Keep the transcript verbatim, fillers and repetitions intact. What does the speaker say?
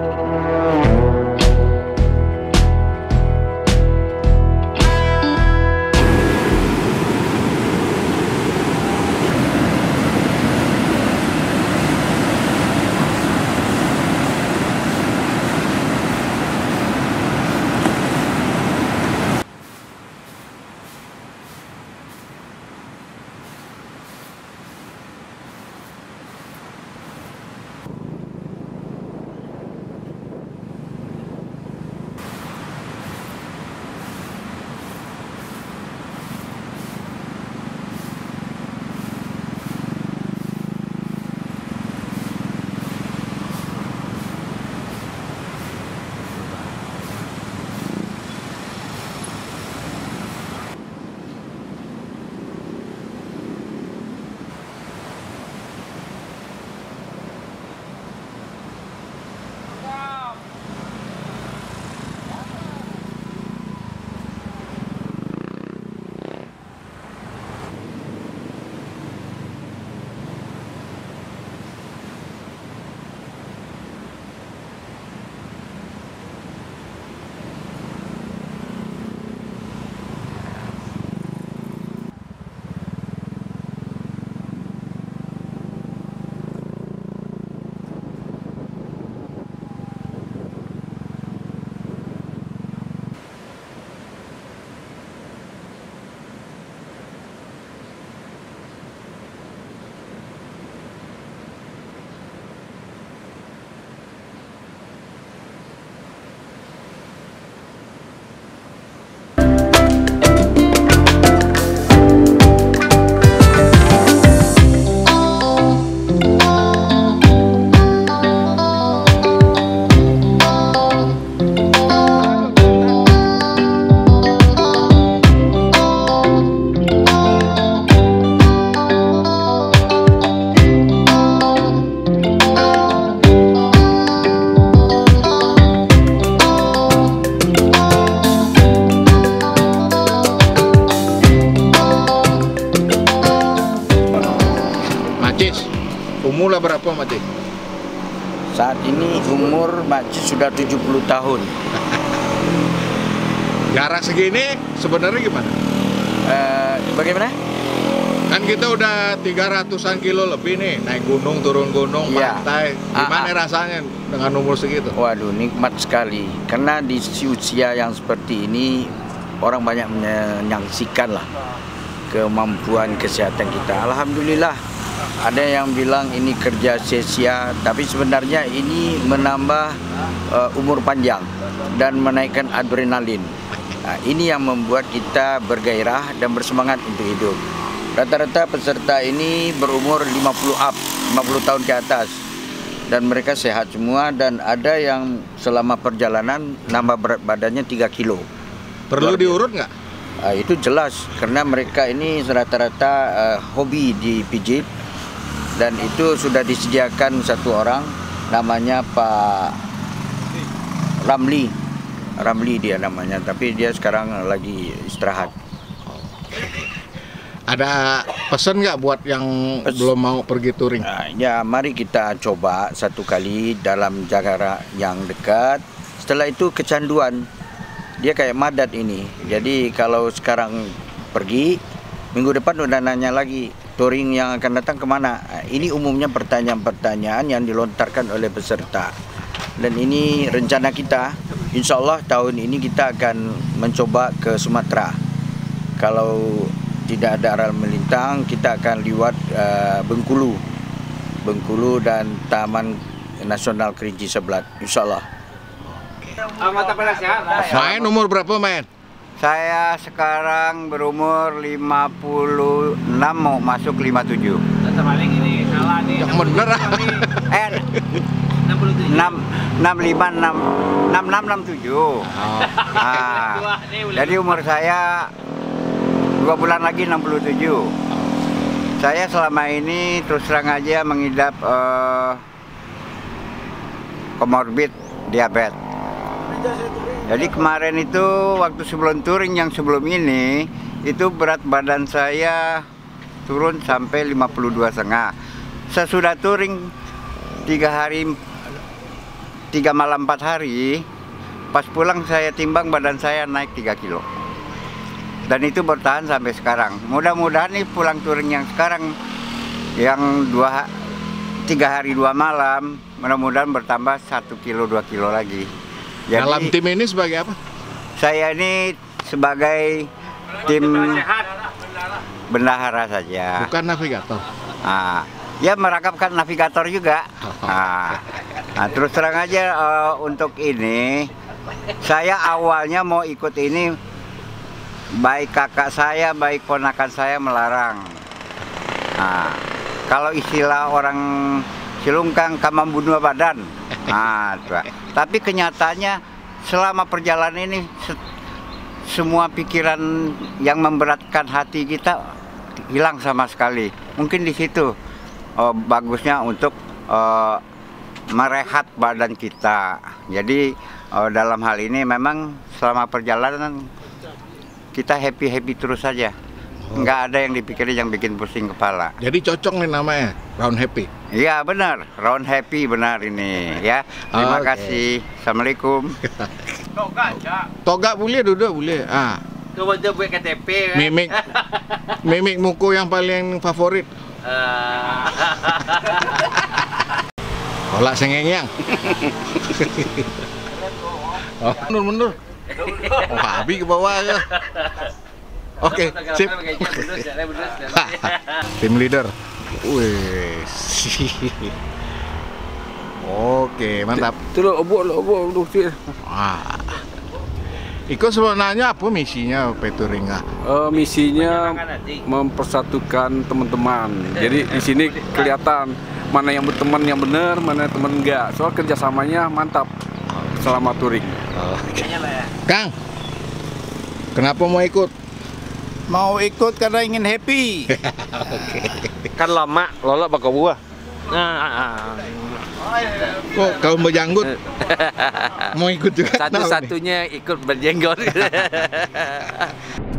Umur berapa Mati? Saat ini umur Macis sudah tujuh puluh tahun. Jarak segini sebenarnya gimana? Uh, bagaimana? Kan kita udah tiga ratusan kilo lebih nih, naik gunung, turun gunung, ya. pantai. Gimana ah, ah. rasanya dengan umur segitu? Waduh, nikmat sekali. Karena di usia yang seperti ini, orang banyak menyaksikan lah kemampuan kesehatan kita. Alhamdulillah, ada yang bilang ini kerja sia-sia, tapi sebenarnya ini menambah uh, umur panjang dan menaikkan adrenalin. Nah, ini yang membuat kita bergairah dan bersemangat untuk hidup. Rata-rata peserta ini berumur lima puluh up, lima puluh tahun ke atas. Dan mereka sehat semua, dan ada yang selama perjalanan nambah berat badannya tiga kilo. Perlu diurut nggak? Uh, itu jelas, karena mereka ini rata-rata uh, hobi dipijit. Dan itu sudah disediakan satu orang, namanya Pak Ramli. Ramli dia namanya, tapi dia sekarang lagi istirahat. Ada pesan nggak buat yang Pes belum mau pergi touring? Nah, ya, mari kita coba satu kali dalam jarak yang dekat. Setelah itu kecanduan, dia kayak madat ini. Jadi kalau sekarang pergi, minggu depan udah nanya lagi, touring yang akan datang kemana? Nah, ini umumnya pertanyaan-pertanyaan yang dilontarkan oleh peserta. Dan ini rencana kita, insya Allah tahun ini kita akan mencoba ke Sumatera. Kalau tidak ada aral melintang, kita akan liwat uh, Bengkulu, Bengkulu dan Taman Nasional Kerinci Seblat, insya Allah. Main umur berapa main? Saya sekarang berumur lima puluh enam, mau masuk lima puluh tujuh. Ini salah nih. Yang bener. Eh, enam enam lima enam enam enam enam tujuh. Nah, jadi umur saya dua bulan lagi enam puluh tujuh. Saya selama ini terus terang aja mengidap uh, komorbid diabetes. Jadi kemarin itu waktu sebelum touring yang sebelum ini, itu berat badan saya turun sampai lima puluh dua setengah. Sesudah touring tiga hari tiga malam empat hari, pas pulang saya timbang badan saya naik tiga kilo. Dan itu bertahan sampai sekarang. Mudah-mudahan nih pulang touring yang sekarang yang dua tiga hari dua malam, mudah-mudahan bertambah satu kilo dua kilo lagi. Jadi, dalam tim ini sebagai apa? Saya ini sebagai tim bendahara saja. Bukan navigator. Nah, ya merakapkan navigator juga. Nah, nah terus terang aja uh, untuk ini, saya awalnya mau ikut ini, baik kakak saya, baik ponakan saya melarang. Nah, kalau istilah orang Cilungkang kamambunua badan. Nah, tuh. Tapi kenyataannya selama perjalanan ini se semua pikiran yang memberatkan hati kita hilang sama sekali. Mungkin di situ oh, bagusnya untuk uh, merehat badan kita. Jadi uh, dalam hal ini memang selama perjalanan kita happy-happy terus saja. Nggak ada yang dipikirin yang bikin pusing kepala. Jadi cocok nih namanya, Round Happy. Iya benar, Round Happy benar ini ya. Terima Oke. kasih. Assalamualaikum. Toga aja. Toga boleh, duduk boleh. Ah, Coba dia buat K T P kan. mimik, mimik muku yang paling favorit. Eh, Kolak sengengyang. Oh, mundur mundur. Oh, habis ke bawah ya. Oke, sip. Tim leader. Wih. Oke, mantap. Terus obok lo obok lu sih. Ah. Iko sebenarnya apa misinya Petouring? Eh, misinya mempersatukan teman-teman. Jadi di sini kelihatan mana yang berteman yang benar, mana teman enggak. Soal kerjasamanya mantap selama touring. Kang, kenapa mau ikut? Mau ikut karena ingin happy. Kan lama lola bakal buah. Nah, Kok kau berjanggut? Mau ikut juga? Satu-satunya ikut berjenggot.